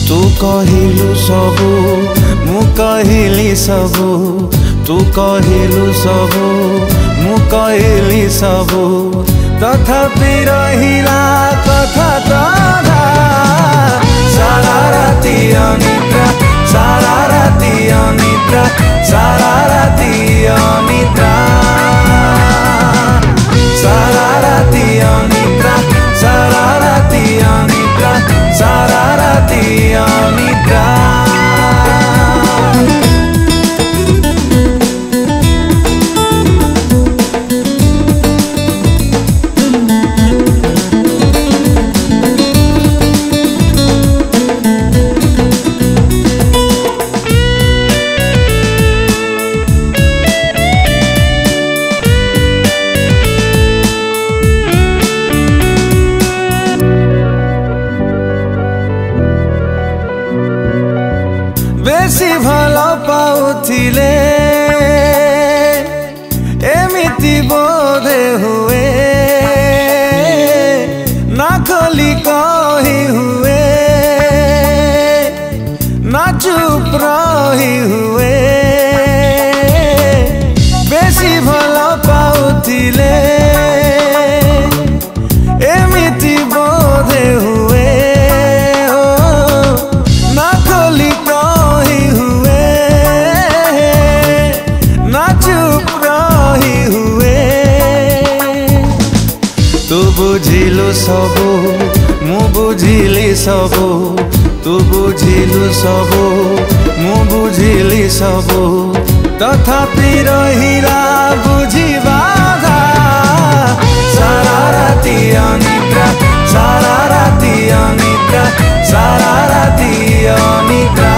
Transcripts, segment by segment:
तू कहिलु सबु मु कहिली सबु तू कहिलु सबु मु कहिली सबु तथापि रहिला कथा तथा सारा राति अनिद्रा सारा राति अनिद्रा सारा राति अनिद्रा सारा राति अनिद्रा सारा राति अनिद्रा सारा राति अनिद्रा बेसी भल पाउथिले एमिति बोधे हुए ना खोली कही हुए ना चुप रही हुए बेसी भल पाउथिले एमिति बोधे हुए तू बुझिलु सबु मु बुझिली सबु तू बुझिलु सबु मु बुझिली सबु तथापि रहिला बुझिबा सारा राति अनिद्रा सारा राति अनिद्रा सारा राति अनिद्रा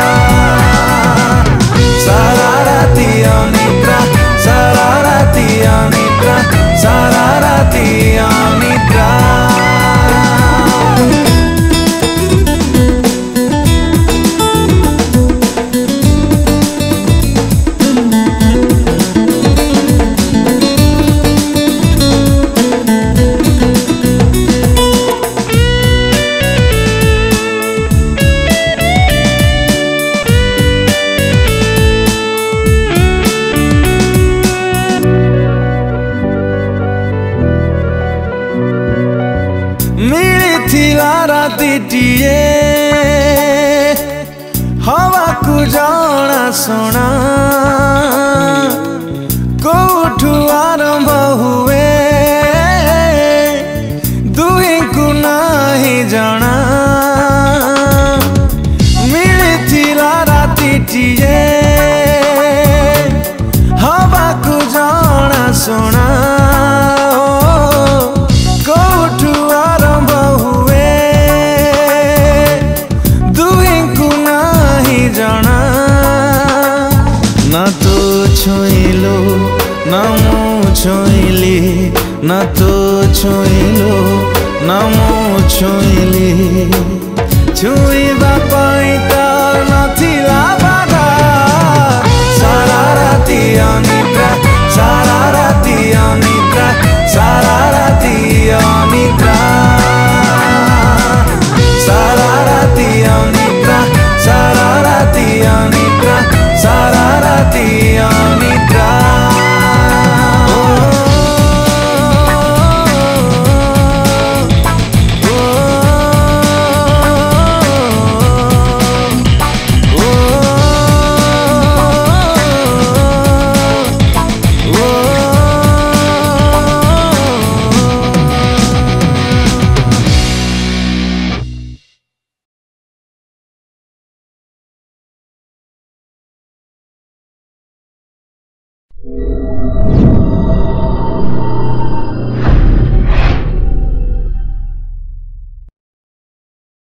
सारा राति अनिद्रा सारा राति अनिद्रा सारा राति अनिद्रा मिलिथिला रातिटिए हवा को जाना सुना कोठु आरंभ हुए दुई को नाही जाना मिलिथिला रातिटिए हवा को जाना सुना ना तो छुइलो ना मु छुइली ना तो छुइलो ना मु छुइली छुइबा पाई तो नथिला बाधा सारा राति अनिद्रा सारा राति अनिद्रा सारा राति अनिद्रा सारा राति अनिद्रा सारा राति अनिद्रा सारा राति अनिद्रा you